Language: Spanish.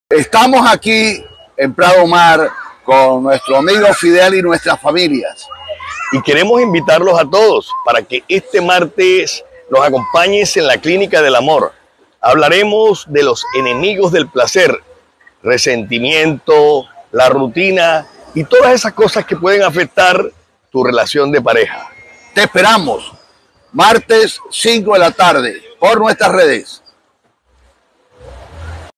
Estamos aquí en Prado Mar con nuestro amigo Fidel y nuestras familias. Y queremos invitarlos a todos para que este martes nos acompañes en la Clínica del Amor. Hablaremos de los enemigos del placer, resentimiento, la rutina y todas esas cosas que pueden afectar tu relación de pareja. Te esperamos martes 5 de la tarde por nuestras redes.